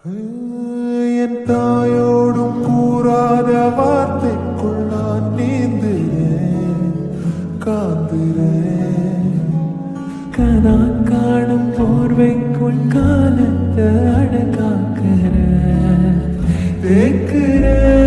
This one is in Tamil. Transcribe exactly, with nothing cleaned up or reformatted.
என் தாயோடும் கூறாத வார்த்தைக்குள் நான் நீந்துறேன் காந்துறேன். கனா காணும் போர்வைக்குள் காலத்தை அடக்காக்குறேன் தேக்குறேன்.